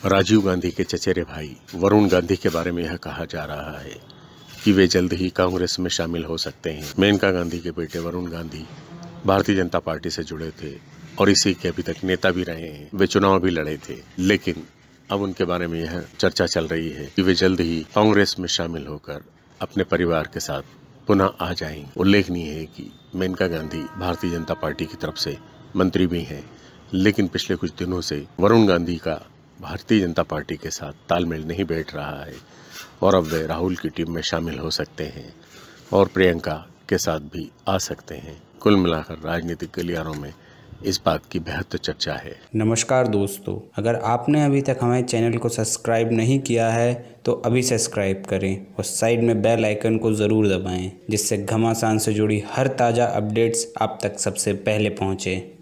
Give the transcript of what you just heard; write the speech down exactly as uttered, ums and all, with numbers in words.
राजीव गांधी के चचेरे भाई वरुण गांधी के बारे में यह कहा जा रहा है कि वे जल्द ही कांग्रेस में शामिल हो सकते हैं। मेनका गांधी के बेटे वरुण गांधी भारतीय जनता पार्टी से जुड़े थे और इसी के अभी तक नेता भी रहे हैं। वे चुनाव भी लड़े थे, लेकिन अब उनके बारे में यह चर्चा चल रही है कि वे जल्द ही कांग्रेस में शामिल होकर अपने परिवार के साथ पुनः आ जाएंगे। उल्लेखनीय है कि मेनका गांधी भारतीय जनता पार्टी की तरफ से मंत्री भी हैं, लेकिन पिछले कुछ दिनों से वरुण गांधी का भारतीय जनता पार्टी के साथ तालमेल नहीं बैठ रहा है और अब वे राहुल की टीम में शामिल हो सकते हैं और प्रियंका के साथ भी आ सकते हैं। कुल मिलाकर राजनीतिक गलियारों में इस बात की बेहद चर्चा है। नमस्कार दोस्तों, अगर आपने अभी तक हमारे चैनल को सब्सक्राइब नहीं किया है तो अभी सब्सक्राइब करें और साइड में बेल आइकन को ज़रूर दबाएं, जिससे घमासान से जुड़ी हर ताज़ा अपडेट्स आप तक सबसे पहले पहुँचे।